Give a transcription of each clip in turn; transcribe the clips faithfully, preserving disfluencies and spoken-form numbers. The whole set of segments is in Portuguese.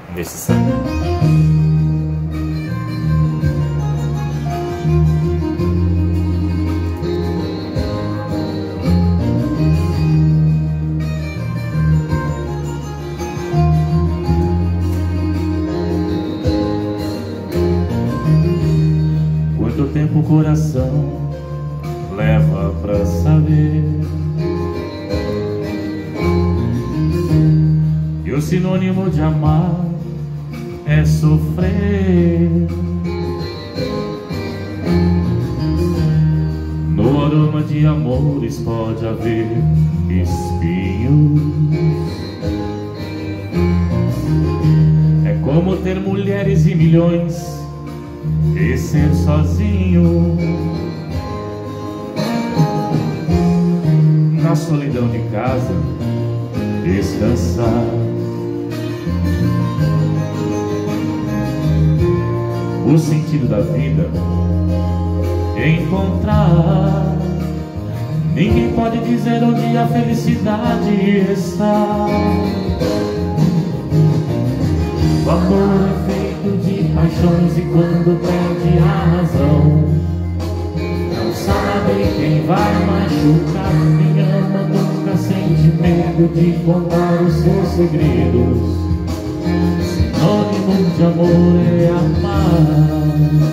ver se sai. Quanto tempo o coração leva pra saber que o sinônimo de amar é sofrer? No aroma de amores pode haver espinhos. É como ter mulheres e milhões e ser sozinho. Na solidão de casa descansar. O sentido da vida encontrar. Ninguém pode dizer onde a felicidade está. O amor é feito de paixões e quando perde a razão, não sabe quem vai machucar. Quem ama nunca sente medo de contar os seus segredos. Sinônimo de amor é amar.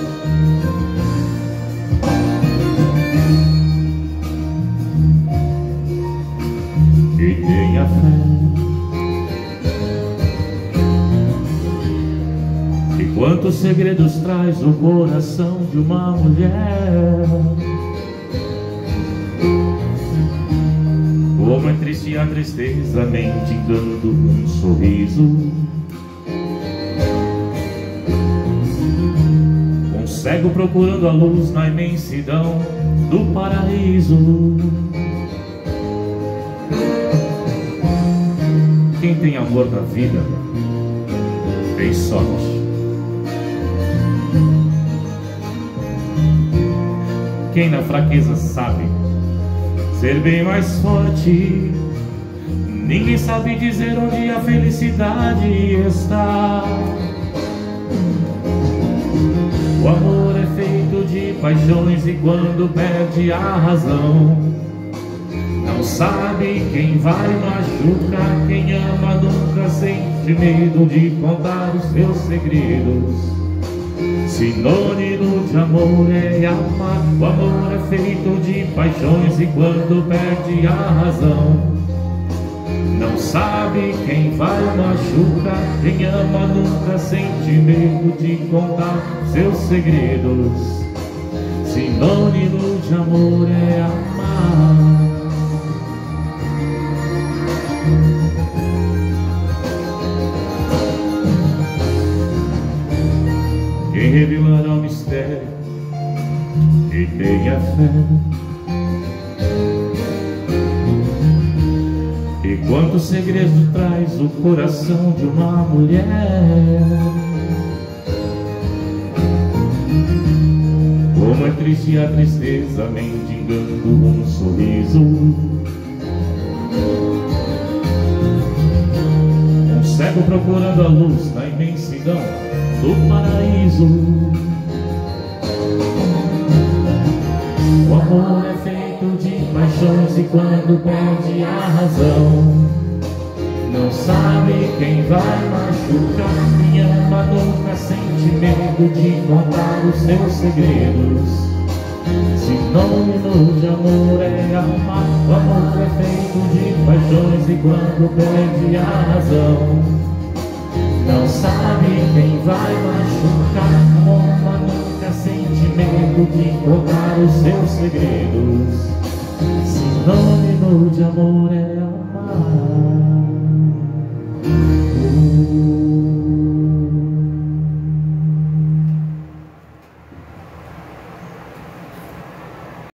E tenha fé que quantos segredos traz o coração de uma mulher. Como é triste a tristeza mendigando um sorriso. Um cego procurando a luz na imensidão do paraíso. Quem tem amor na vida tem sorte. Quem na fraqueza sabe ser bem mais forte. Ninguém sabe dizer onde a felicidade está. O amor é feito de paixões e quando perde a razão, não sabe quem vai machucar. Quem ama nunca sente medo de contar os seus segredos. Sinônimo de amor é amar. O amor é feito de paixões e quando perde a razão, não sabe quem vai machucar. Quem ama nunca sente medo de contar seus segredos. Sinônimo de amor é amar. Quem revelará o mistério e tenha fé. E quantos segredos traz o coração de uma mulher. Como é triste a tristeza mendigando um sorriso. Um cego procurando a luz na imensidão do paraíso. O amor é feito de paixões e quando perde a razão, não sabe quem vai machucar. Quem ama nunca sente medo de contar os seus segredos. Sinônimo de amor é amar. O amor é feito de paixões e quando perde a razão, não sabe quem vai machucar. Ama nunca sente medo de contar os seus segredos. Sinônimo de amor é amar.